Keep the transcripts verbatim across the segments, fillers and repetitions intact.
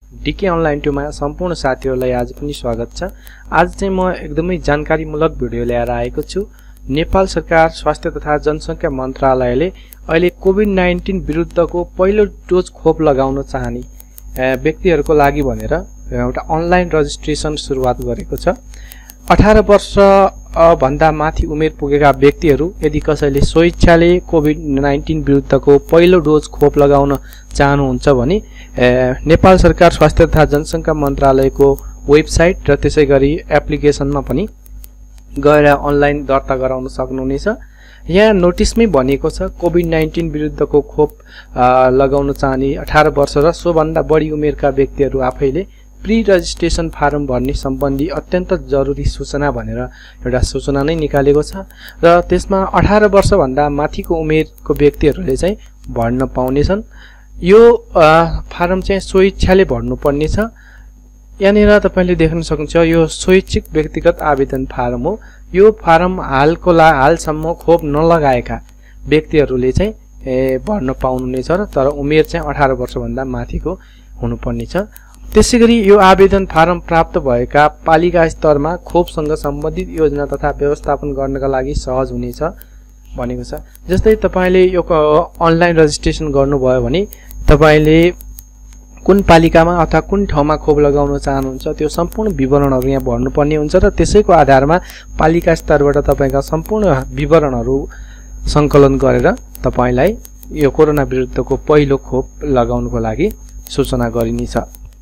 DK online two मा सम्पूर्ण साथीहरुलाई आज पनि स्वागत छ। आज चाहिँ म एकदमै जानकारीमूलक भिडियो ल्याएर आएको छु। नेपाल सरकार स्वास्थ्य तथा जनसंख्या मन्त्रालयले अहिले कोभिड नाइन्टीन विरुद्धको पहिलो डोज खोप लगाउन चाहने व्यक्तिहरुको लागि भनेर एउटा अनलाइन रजिस्ट्रेसन सुरुवात गरेको छ। अठार वर्ष भन्दा माथि उमेर पुगेका व्यक्तिहरु यदि कसैले स्वेच्छाले कोभिड नाइन्टीन विरुद्धको पहिलो डोज खोप लगाउन चाहनुहुन्छ भने नेपाल सरकार स्वास्थ्य तथा जनसंख्या मन्त्रालयको वेबसाइट र त्यसैगरी एप्लिकेसनमा पनि गएर अनलाइन दर्ता गराउन सक्नुहुनेछ। यहाँ नोटिसमै भनेको छ कोभिड नाइन्टीन विरुद्धको खोप लगाउन चाहने अठार वर्ष र सो भन्दा बढी उमेरका व्यक्तिहरु आफैले प्री रजिस्ट्रेसन फारम भर्ने सम्बन्धी अत्यन्त जरुरी सूचना भनेर एउटा सूचना नै निकालेको छ र त्यसमा अठार वर्ष भन्दा माथिको उमेरको व्यक्तिहरुले चाहिँ भर्न पाउनेछन्। यो फारम चाहिँ स्वेच्छाले भर्नुपर्ने छ। यहाँनिर तपाईले देख्न सक्नुहुन्छ यो स्वैच्छिक व्यक्तिगत आवेदन फारम हो। यो फारम हालको ला हालसम्म खोप नलगाएका व्यक्तिहरुले चाहिँ भर्न पाउनुहुनेछ र तर उमेर चाहिँ अठार वर्ष भन्दा माथिको हुनुपर्ने छ। त्यसैगरी यो आवेदन फारम प्राप्त भएका पालिका स्तरमा खोपसँग सम्बन्धित योजना तथा व्यवस्थापन गर्नका लागि सहज हुनेछ भनेको छ। जस्तै तपाईले यो अनलाइन रजिस्ट्रेसन गर्नुभयो भने तपाईले कुन पालिकामा अथवा कुन ठाउँमा खोप लगाउन चाहनुहुन्छ त्यो सम्पूर्ण विवरणहरु यहाँ भर्नुपर्ने हुन्छ र त्यसैको आधारमा पालिका स्तरबाट तपाईका सम्पूर्ण विवरणहरु संकलन गरेर तपाईलाई यो कोरोना विरुद्धको पहिलो खोप लगाउनको लागि सूचना गरिनेछ।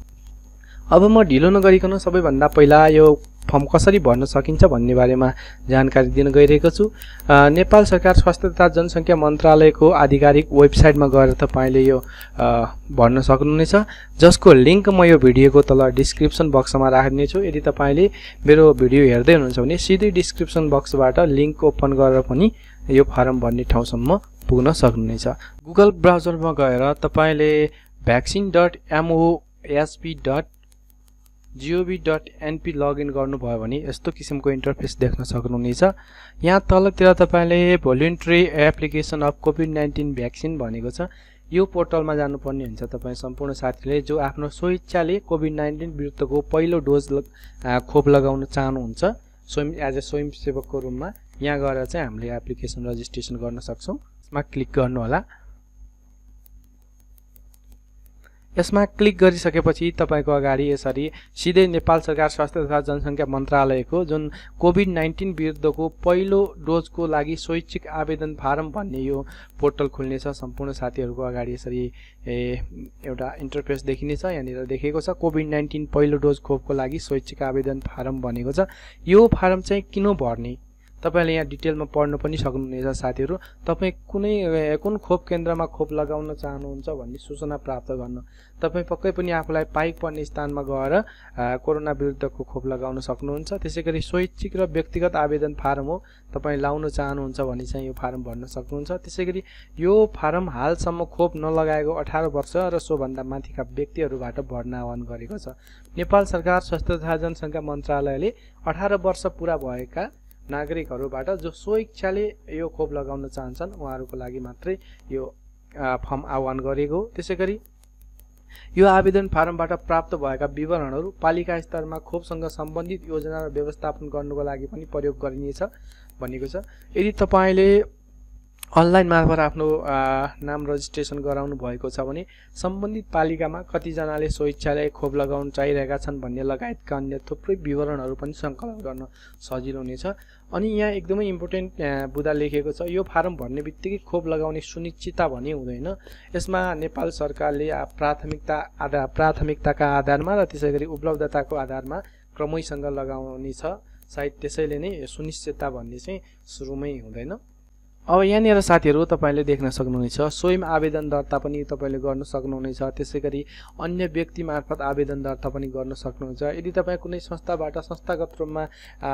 अब म ढिलो नगरिकन सबैभन्दा पहिला यो फर्म कसरी भर्न सकिन्छ भन्ने बारेमा जानकारी दिन गइरहेको छु। नेपाल सरकार स्वास्थ्य तथा जनसंख्या मन्त्रालयको आधिकारिक वेबसाइटमा गएर तपाईले यो भर्न सक्नुहुनेछ, जसको लिंक म यो भिडियोको तल डिस्क्रिप्सन बक्समा राख्ने छु। यदि तपाईले मेरो भिडियो हेर्दै हुनुहुन्छ भने सिधै डिस्क्रिप्सन बक्सबाट लिंक ओपन गरेर पनि यो फारम भर्ने ठाउँसम्म पुग्न सक्नुहुनेछ। गुगल ब्राउजरमा गएर तपाईले vaccine dot MOHP dot GOV dot NP login गर्नुभयो भने यस्तो किसिमको इन्टरफेस देख्न सक्नुहुनेछ। यहाँ तलतिर तपाईले voluntary application of COVID nineteen vaccine भनेको छ। यो पोर्टलमा जानुपर्ने हुन्छ तपाई सम्पूर्ण साथीले जो आफ्नो स्वेच्छाले कोभिड नाइन्टीन विरुद्धको पहिलो डोज खोप लगाउन चाहनुहुन्छ स्वयं एज अ स्वयंसेवकको रूपमा यहाँ गएर चाहिँ हामीले एप्लिकेसन रजिस्ट्रेसन गर्न सक्छौं। यसमा क्लिक गर्नु होला। यसमा क्लिक गरिसकेपछि तपाईको अगाडि यसरी सिधै नेपाल सरकार स्वास्थ्य तथा जनसंख्या मन्त्रालयको जुन कोभिड नाइन्टीन विरुद्धको पहिलो डोजको लागि स्वैच्छिक आवेदन फारम भन्ने यो पोर्टल खुल्नेछ। सम्पूर्ण साथीहरुको अगाडि यसरी एउटा इन्टरफेस देखिनेछ। यहाँनिर देखेको छ कोभिड नाइन्टीन पहिलो डोज खोपको लागि स्वैच्छिक आवेदन फारम भनेको छ। यो फारम चाहिँ किन भर्ने तपाईले यहाँ डिटेलमा पढ्न पनि सक्नुहुनेछ साथीहरु। तपाई कुनै कुन खोप केन्द्रमा खोप लगाउन चाहनुहुन्छ भन्ने सूचना प्राप्त गर्न तपाई पक्कै पनि आफूलाई पाइक पर्ने स्थानमा गएर कोरोना विरुद्धको खोप लगाउन सक्नुहुन्छ। त्यसैगरी स्वैच्छिक र व्यक्तिगत आवेदन फारम हो। तपाई लाउन चाहनुहुन्छ भने चाहिँ यो फारम भर्न सक्नुहुन्छ। त्यसैगरी यो फारम हालसम्म खोप नलगाएको अठार वर्ष र सो भन्दा माथिका व्यक्तिहरुबाट भर्न आह्वान गरेको छ। नेपाल सरकार स्वास्थ्य तथा जनसंख्या मन्त्रालयले अठार वर्ष पूरा भएका नागरिकहरुबाट जो स्वेच्छाले यो खोप लगाउन चाहन्छन् उहाँहरुको लागि मात्रै यो फर्म आह्वान गरेको हो। त्यसैगरी यो आवेदन फारमबाट प्राप्त भएका विवरणहरु पालिका स्तरमा खोपसँग सम्बन्धित योजना र व्यवस्थापन गर्नुको लागि पनि प्रयोग गरिनेछ भनेको छ। यदि तपाईले अनलाइन मार्फत आफ्नो नाम रजिस्ट्रेसन गराउनु भएको छ भने सम्बन्धित पालिकामा कति जनाले स्वेच्छाले खोप लगाउन चाहिरहेका छन् भन्ने लगायतका अन्य थुप्रै विवरणहरु पनि संकलन गर्न सजिलो हुनेछ। अनि यहाँ एकदमै इम्पोर्टेन्ट बुदा लेखेको छ यो फारम भर्ने बित्तिकै खोप लगाउने सुनिश्चितता भने हुँदैन। यसमा नेपाल सरकारले प्राथमिकता आधार प्राथमिकताका आधारमा र त्यसैगरी उपलब्धताको आधारमा क्रमैसँग लगाउने छ। सायद त्यसैले नै सुनिश्चितता भन्ने चाहिँ सुरुमै हुँदैन। अब यहाँनिर साथीहरु तपाईले देख्न सक्नुहुनेछ स्वयं आवेदन दर्ता पनि तपाईले गर्न सक्नुहुनेछ। त्यसैगरी अन्य व्यक्ति मार्फत आवेदन दर्ता पनि गर्न सक्नुहुन्छ। यदि तपाई कुनै संस्थाबाट संस्थागत रूपमा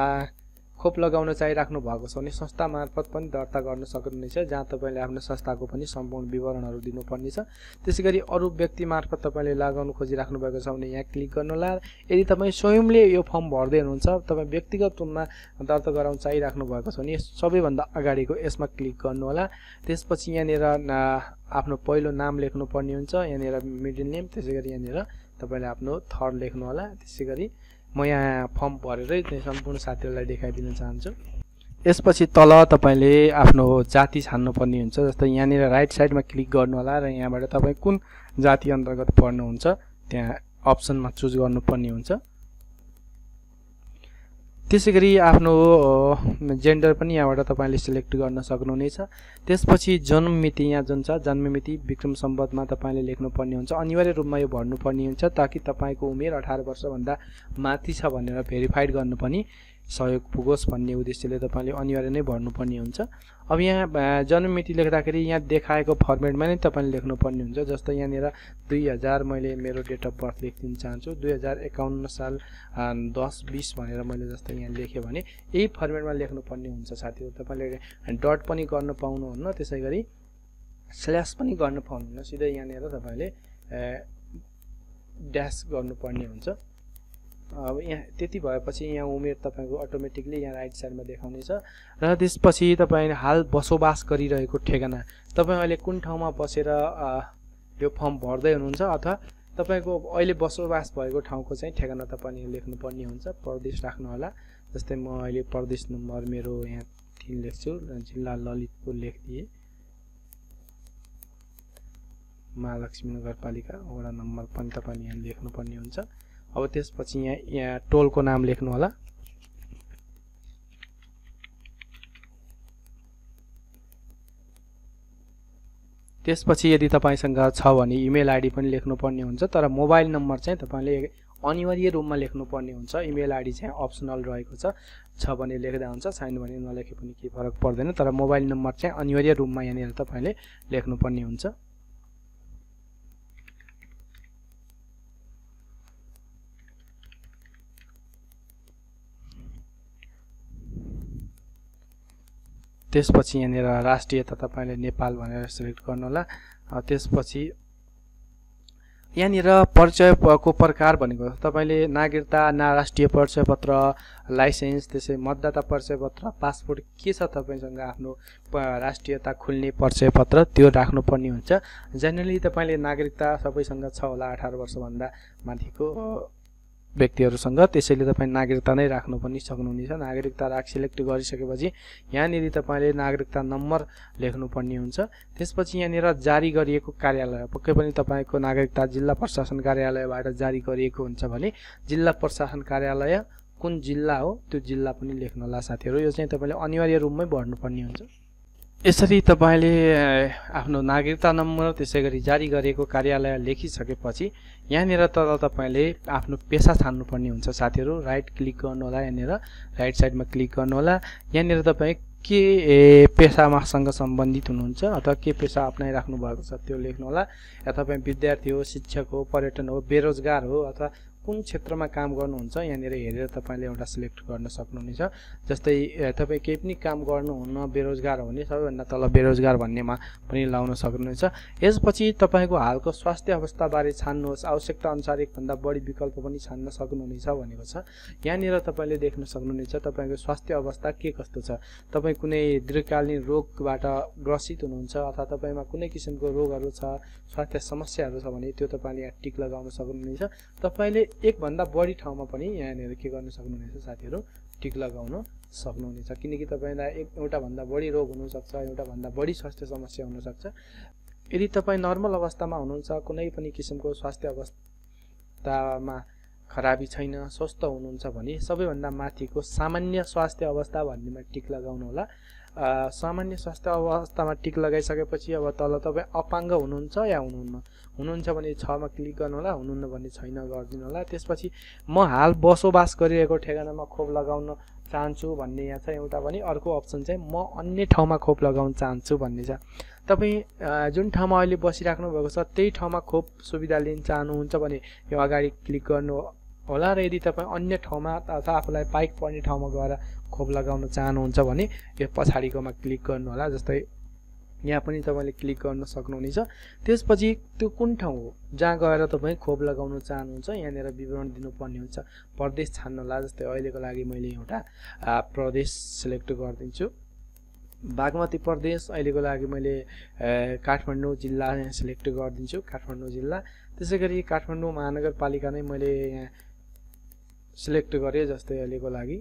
खोप लगाउन चाहिराख्नु भएको छ भने संस्था मार्फत पनि दर्ता गर्न सक्नुहुनेछ, जहाँ तपाईले आफ्नो संस्थाको पनि सम्पूर्ण विवरणहरु दिनुपर्ने छ। त्यसैगरी अरु व्यक्ति मार्फत तपाईले लगाउन खोजिराख्नु भएको छ भने यहाँ क्लिक गर्नु होला। यदि तपाई स्वयंले यो फर्म भर्दै हुनुहुन्छ तपाई व्यक्तिगत रूपमा दर्ता गराउन चाहिराख्नु भएको छ भने सबैभन्दा अगाडिको यसमा क्लिक गर्नु होला। त्यसपछि यहाँनिर आफ्नो पहिलो नाम लेख्नु पर्ने हुन्छ, यहाँनिर मिडल नेम, त्यसैगरी यहाँनिर तपाईले आफ्नो थर लेख्नु होला। त्यसैगरी म यहाँ फर्म भरेरै चाहिँ सम्पूर्ण साथीहरुलाई देखाइदिन चाहन्छु। यसपछि तल तपाईले आफ्नो जाति छान्नु पर्ने हुन्छ। जस्तै यहाँनिर राइट साइडमा क्लिक गर्नु होला र यहाँबाट तपाई कुन जाति अन्तर्गत पर्नुहुन्छ त्यहाँ अप्सनमा चुज गर्नुपर्ने हुन्छ। त्यसैगरी आफ्नो जेन्डर पनि यहाँबाट तपाईले सिलेक्ट गर्न सक्नुहुनेछ। त्यसपछि जन्म मिति यहाँ जुन छ जन्म मिति विक्रम सम्वतमा तपाईले लेख्नुपर्ने हुन्छ। अनिवार्य रूपमा यो भर्नुपर्ने हुन्छ ताकि तपाईको उमेर अठार वर्ष भन्दा माथि छ भनेर भेरिफाइड गर्नु पनि सहयोग पुगोस् भन्ने उद्देश्यले तपाईले अनिवार्य नै भर्नुपर्ने हुन्छ। अब यहाँ जन्म मिति लेख्दाखेरि यहाँ देखाएको फर्मेटमा नै तपाईले लेख्नुपर्ने हुन्छ। जस्तै यहाँनिर दुई हजार मैले मेरो डेट अफ बर्थ लेख्दिन चाहन्छु। दुई हजार एकाउन्न साल दस बीस भनेर मैले जस्तै यहाँ लेखेँ भने यही फर्मेटमा लेख्नुपर्ने हुन्छ साथीहरु। तपाईले डट पनि गर्न पाउनुहुन्न, त्यसैगरी स्ल्याश पनि गर्न पाउनुहुन्न। सिधै यहाँनिर तपाईले ड्याश गर्नुपर्ने हुन्छ। अब यहाँ त्यति भएपछि यहाँ उमेर तपाईको अटोमेटिकली यहाँ राइट साइडमा देखाउनेछ र त्यसपछि तपाईले हाल बसोबास गरिरहेको ठेगाना तपाई अहिले कुन ठाउँमा बसेर यो फर्म भर्दै हुनुहुन्छ अथवा तपाईको अहिले बसोबास भएको ठाउँको चाहिँ ठेगाना तपाईले लेख्नुपर्ने हुन्छ। प्रदेश राख्नु होला। जस्तै म अहिले प्रदेश नम्बर मेरो यहाँ तीन लेख्छु, जिल्ला ललितपुर लेख्दिए, महालक्ष्मी नगरपालिका वडा नम्बर पनि तपाईले यहाँ लेख्नुपर्ने हुन्छ। अब त्यसपछि यहाँ यहाँ टोलको नाम लेख्नु होला। त्यसपछि यदि तपाईसँग छ भने इमेल आईडी पनि लेख्नुपर्ने हुन्छ, तर मोबाइल नम्बर चाहिँ तपाईले अनिवार्य रूपमा लेख्नुपर्ने हुन्छ। इमेल आईडी चाहिँ अप्सनल रहेको छ छ भने लेख्दा हुन्छ, छैन भने नलेखे पनि केही फरक पर्दैन, तर मोबाइल नम्बर चाहिँ अनिवार्य रूपमा यहाँनिर तपाईले लेख्नुपर्ने हुन्छ। त्यसपछि यहाँनिर राष्ट्रियता तपाईले नेपाल भनेर सिलेक्ट गर्नु होला। त्यसपछि यहाँनिर परिचयको प्रकार भनेको तपाईले नागरिकता, ना राष्ट्रिय परिचय पत्र, लाइसेन्स, त्यसै मतदाता परिचय पत्र, पासपोर्ट के छ तपाईसँग आफ्नो राष्ट्रियता खुल्ने परिचय पत्र त्यो राख्नुपर्ने हुन्छ। जेनरली तपाईले नागरिकता सबैसँग छ होला अठार वर्ष भन्दा माथिको व्यक्तिहरुसँग, त्यसैले तपाई नागरिकता नै राख्नु पनि सक्नुहुनेछ। नागरिकता राख सिलेक्ट गरिसकेपछि यहाँनिर तपाईले नागरिकता नम्बर लेख्नुपर्ने हुन्छ। त्यसपछि यहाँनिर जारी गरिएको कार्यालय पक्कै पनि तपाईको नागरिकता जिल्ला प्रशासन कार्यालयबाट जारी गरिएको हुन्छ भने जिल्ला प्रशासन कार्यालय कुन जिल्ला हो त्यो जिल्ला पनि लेख्नु होला साथीहरु। यो चाहिँ तपाईले अनिवार्य रूपमै भर्नुपर्ने हुन्छ। यसरी तपाईले आफ्नो नागरिकता नम्बर त्यसैगरी जारी गरेको कार्यालय लेखिसकेपछि यहाँनिर तल तपाईले आफ्नो पेशा छान्नुपर्ने हुन्छ साथीहरु। राइट क्लिक गर्नु होला, यहाँनिर राइट साइडमा क्लिक गर्नु होला। यहाँनिर तपाई के पेशामासँग सम्बन्धित हुनुहुन्छ अथवा के पेशा अपनाइराख्नु भएको छ त्यो लेख्नु होला। या तपाई विद्यार्थी हो, शिक्षक हो, पर्यटन हो, बेरोजगार हो अथवा कुन क्षेत्रमा काम गर्नुहुन्छ यहाँनिर हेरेर तपाईले एउटा सिलेक्ट गर्न सक्नुहुनेछ। जस्तै तपाई केही पनि काम गर्नुहुन्न, बेरोजगार हो भने सबैभन्दा तल बेरोजगार भन्नेमा पनि लाउन सक्नुहुनेछ। यसपछि तपाईको हालको स्वास्थ्य अवस्था बारे छान्नुहोस्। आवश्यकता अनुसार एक भन्दा बढी विकल्प पनि छान्न सक्नुहुनेछ भनेको छ। यहाँनिर तपाईले देख्न सक्नुहुनेछ तपाईको स्वास्थ्य अवस्था के कस्तो छ। तपाई कुनै दीर्घकालीन रोगबाट ग्रसित हुनुहुन्छ अथवा तपाईमा कुनै किसिमको रोगहरु छ, स्वास्थ्य समस्याहरु छ भने त्यो तपाईले यहाँ टिक लगाउन सक्नुहुनेछ। तपाईले एक भन्दा बढी ठाउँमा पनि यहाँनिर के गर्न सक्नुहुनेछ साथीहरु टिक लगाउन सक्नुहुनेछ। किनकि तपाईलाई एक एउटा भन्दा बढी रोग हुन सक्छ, एउटा भन्दा बढी स्वास्थ्य समस्या हुन सक्छ। यदि तपाई नर्मल अवस्थामा हुनुहुन्छ, कुनै पनि किसिमको स्वास्थ्य अवस्थामा खराबी छैन, स्वस्थ हुनुहुन्छ भने सबैभन्दा माथिको सामान्य स्वास्थ्य अवस्था भन्नेमा टिक लगाउनु होला। सामान्य स्वास्थ्य अवस्थामा टिक लगाइसकेपछि अब तल तपाई अपाङ्ग हुनुहुन्छ या हुनुहुन्न, हुनुहुन्छ भने छ मा क्लिक गर्नु होला, हुनुहुन्न भने छैन गर्दिनु होला। त्यसपछि म हाल बसोबास गरिरहेको ठेगानामा खोप लगाउन चाहन्छु भन्ने यहाँ छ एउटा पनि। अर्को अप्सन चाहिँ म अन्य ठाउँमा खोप लगाउन चाहन्छु भन्ने छ। तपाई जुन ठाउँमा अहिले बसिराख्नु भएको छ त्यही ठाउँमा खोप सुविधा लिन चाहनुहुन्छ भने यो अगाडि क्लिक गर्नु होला र यदि तपाई अन्य ठाउँमा अथवा आफुलाई पाइक पर्ने ठाउँमा गएर खोप लगाउन चाहनुहुन्छ भने यो पछाडीकोमा क्लिक गर्नु होला। जस्तै यहाँ पनि तपाईले क्लिक गर्न सक्नुहुनेछ। त्यसपछि त्यो कुन ठाउँ हो जहाँ गएर तपाई खोप लगाउन चाहनुहुन्छ यहाँनिर विवरण दिनुपर्ने हुन्छ। प्रदेश छान्नु होला। जस्तै अहिलेको लागि मैले एउटा प्रदेश सिलेक्ट गर्दिन्छु, बागमती प्रदेश। अहिलेको लागि मैले काठमाडौँ जिल्ला सिलेक्ट गर्दिन्छु, काठमाडौँ जिल्ला। त्यसैगरी काठमाडौँ महानगरपालिका नै मैले यहाँ सिलेक्ट गरेँ जस्तै अहिलेको लागि।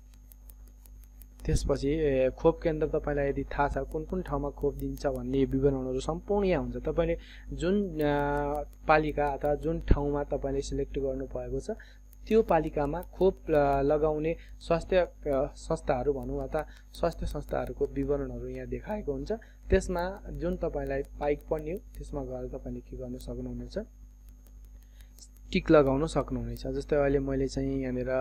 त्यसपछि खोप केन्द्र तपाईलाई यदि थाहा छ कुन कुन ठाउँमा खोप दिन्छ भन्ने विवरणहरू सम्पूर्ण यहाँ हुन्छ। तपाईले जुन पालिका अथवा जुन ठाउँमा तपाईले सिलेक्ट गर्नु भएको छ त्यो पालिकामा खोप लगाउने स्वास्थ्य संस्थाहरू भनौँ अथवा स्वास्थ्य संस्थाहरूको विवरणहरू यहाँ देखाएको हुन्छ। त्यसमा जुन तपाईलाई पाइक पर्ने हो त्यसमा गएर तपाईले के गर्न सक्नुहुनेछ, टिक लगाउन सक्नुहुनेछ। जस्तै अहिले मैले चाहिँ यहाँनिर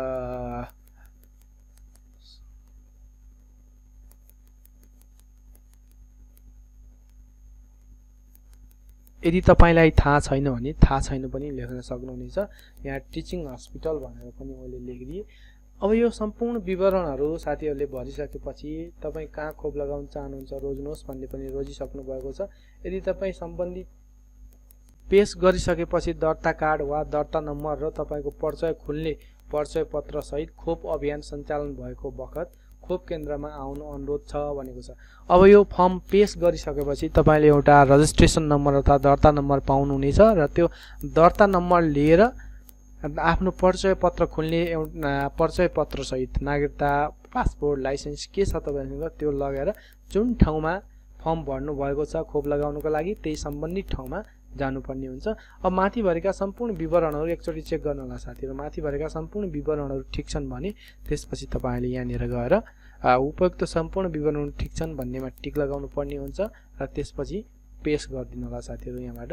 यदि तपाईलाई थाहा छैन भने थाहा छैन पनि लेख्न सक्नुहुनेछ। यहाँ टिचिङ हस्पिटल भनेर पनि मैले लेखिदिएँ। अब यो सम्पूर्ण विवरणहरू साथीहरूले भरिसकेपछि तपाईँ कहाँ खोप लगाउन चाहनुहुन्छ रोज्नुहोस् भन्ने पनि रोजिसक्नु भएको छ। यदि तपाईँ सम्बन्धित पेश गरिसकेपछि दर्ता कार्ड वा दर्ता नम्बर र तपाईको परिचय खुल्ने परिचय पत्र सहित खोप अभियान सञ्चालन भएको बखत खोप केन्द्रमा आउनु अनुरोध छ भनेको छ। अब यो फर्म पेश गरिसकेपछि तपाईले एउटा रजिस्ट्रेसन नम्बर अथवा दर्ता नम्बर पाउनुहुनेछ र त्यो दर्ता नम्बर लिएर आफ्नो परिचय पत्र खुल्ने परिचय पत्र सहित नागरिकता पासपोर्ट लाइसेन्स के छ तपाईसँग त्यो लगेर जुन ठाउँमा फर्म भर्नु भएको छ खोप लगाउनको लागि त्यही सम्बन्धित ठाउँमा जानुपर्ने हुन्छ। अब माथि भरेका सम्पूर्ण विवरणहरू एकचोटि चेक गर्नु होला साथीहरु। माथि भरेका सम्पूर्ण विवरणहरू ठिक छन् भने त्यसपछि तपाईले यहाँनिर गएर उपयुक्त सम्पूर्ण विवरणहरू ठिक छन् भन्नेमा टिक लगाउनु पर्ने हुन्छ र त्यसपछि पेश गरिदिनु होला साथीहरु यहाँबाट।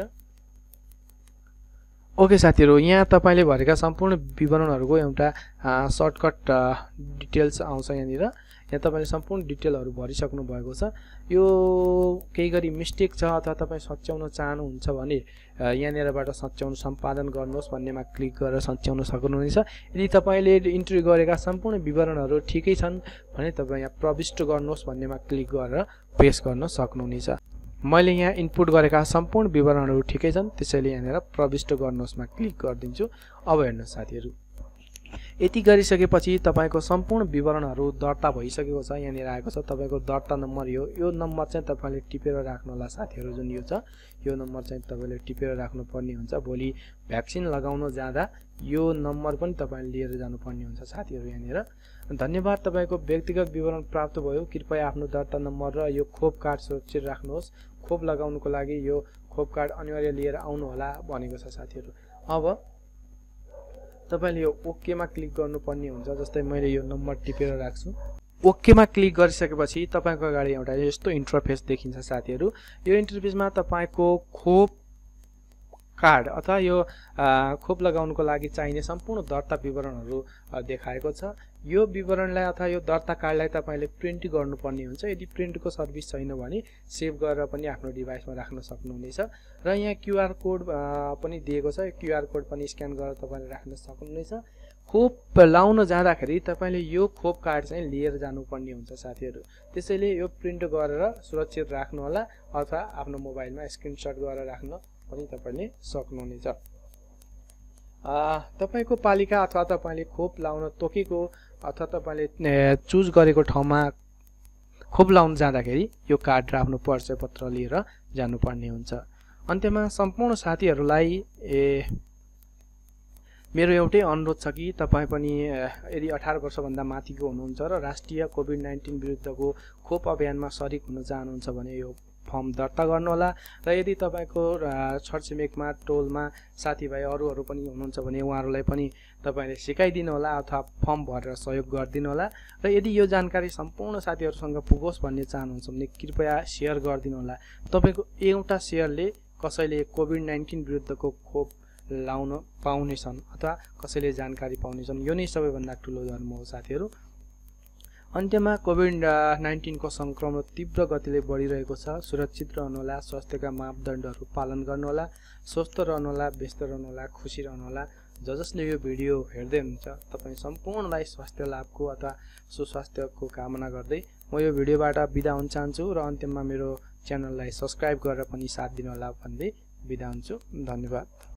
ओके साथीहरु, यहाँ तपाईले भरेका सम्पूर्ण विवरणहरूको एउटा सर्टकट डिटेल्स आउँछ यहाँनिर। यहाँ तपाईले सम्पूर्ण डिटेलहरु भरिसक्नु भएको छ। यो केही गरी मिस्टेक छ अथवा तपाई सच्याउन चाहनुहुन्छ भने यहाँनिरबाट सच्याउन सम्पादन गर्नुहोस् भन्नेमा क्लिक गरेर सच्याउन सक्नुहुनेछ। यदि तपाईले इन्ट्री गरेका सम्पूर्ण विवरणहरू ठिकै छन् भने तपाई यहाँ प्रविष्ट गर्नुहोस् भन्नेमा क्लिक गरेर पेस्ट गर्न सक्नुहुनेछ। मैले यहाँ इनपुट गरेका सम्पूर्ण विवरणहरू ठिकै छन् त्यसैले यहाँनिर प्रविष्ट गर्नुहोस्मा क्लिक गरिदिन्छु। अब हेर्नुहोस् साथीहरु, यति गरिसकेपछि तपाईको सम्पूर्ण विवरणहरू दर्ता भइसकेको छ। यहाँनिर आएको छ तपाईको दर्ता नम्बर यो यो नम्बर चाहिँ तपाईले टिपेर राख्नु होला साथीहरु। जुन यो छ यो नम्बर चाहिँ तपाईले टिपेर राख्नु पर्ने हुन्छ। भोलि भ्याक्सिन लगाउन जाँदा यो नम्बर पनि तपाईले लिएर जानु पर्ने हुन्छ साथीहरु यहाँनिर। धन्यवाद, तपाईको व्यक्तिगत विवरण प्राप्त भयो। कृपया आफ्नो दर्ता नम्बर र यो खोप कार्ड सुरक्षित राख्नुहोस्। खोप लगाउनको लागि यो खोप कार्ड अनिवार्य लिएर आउनु होला भनेको छ साथीहरु। अब तपाईले यो ओके मा क्लिक गर्नुपर्ने हुन्छ। जस्तै मैले यो नम्बर टिपेर राख्छु। ओके मा क्लिक गरिसकेपछि तपाईको अगाडि एउटा यस्तो इन्टरफेस देखिन्छ साथीहरु। यो इन्टरफेसमा तपाईको खोप कार्ड अथवा यो खोप लगाउनको लागि चाहिने सम्पूर्ण दर्ता विवरणहरू देखाएको छ। यो विवरणलाई अथवा यो दर्ता कार्डलाई तपाईले प्रिन्ट गर्नुपर्ने हुन्छ। यदि प्रिन्टको सर्भिस छैन भने सेभ गरेर पनि आफ्नो डिभाइसमा राख्न सक्नुहुनेछ। र यहाँ क्यूआर कोड पनि दिएको छ। क्यूआर कोड पनि स्क्यान गरेर तपाईले राख्न सक्नुहुनेछ। खोप लाउन जाँदाखेरि तपाईले यो खोप कार्ड चाहिँ लिएर जानुपर्ने हुन्छ साथीहरु। त्यसैले यो प्रिन्ट गरेर सुरक्षित राख्नु होला अथवा आफ्नो मोबाइलमा स्क्रिनशट गरेर राख्न पनि तपाईले सक्नुहुनेछ। अ तपाईको पालिका अथवा तपाईले खोप लाउन तोकेको अथवा तपाईले चुज गरेको ठाउँमा खोप लाउन जाँदाखेरि यो कार्ड र आफ्नो परिचय पत्र लिएर जानुपर्ने हुन्छ। अन्त्यमा सम्पूर्ण साथीहरुलाई ए मेरो एउटै अनुरोध छ कि तपाई पनि यदि अठार वर्ष भन्दा माथिको हुनुहुन्छ र राष्ट्रिय कोभिड नाइन्टीन विरुद्धको खोप अभियानमा सरिक हुन चाहनुहुन्छ भने यो फर्म दर्ता गर्नु होला। र यदि तपाईको छरछिमेकमा टोलमा साथीभाइ अरूहरू पनि हुनुहुन्छ भने उहाँहरूलाई पनि तपाईले सिकाइदिनु होला अथवा फर्म भरेर सहयोग गरिदिनु होला। र यदि यो जानकारी सम्पूर्ण साथीहरुसँग पुगोस् भन्ने चाहनुहुन्छ भने कृपया शेयर गरिदिनु होला। तपाईको एउटा शेयरले कसैले कोभिड नाइन्टीन विरुद्धको खोप लाउन पाउनेछन् अथवा कसैले जानकारी पाउनेछन्। यो नै सबैभन्दा ठूलो धर्म हो साथीहरु। अन्त्यमा कोभिड नाइन्टीन को संक्रमण तीव्र गतिले बढिरहेको छ। सुरक्षित रहनुहोला, स्वास्थ्यका मापदण्डहरू पालन गर्नुहोला, स्वस्थ रहनुहोला, व्यस्त रहनुहोला, खुशी रहनुहोला। ज जसले यो भिडियो हेर्दै हुनुहुन्छ तपाई सम्पूर्णलाई स्वास्थ्य लाभको अथवा सुस्वास्थ्यको कामना गर्दै म यो भिडियोबाट बिदा हुन चाहन्छु र अन्त्यमा मेरो च्यानललाई सब्स्क्राइब गरेर पनि साथ दिनु होला भन्दै बिदा हुन्छु। धन्यवाद।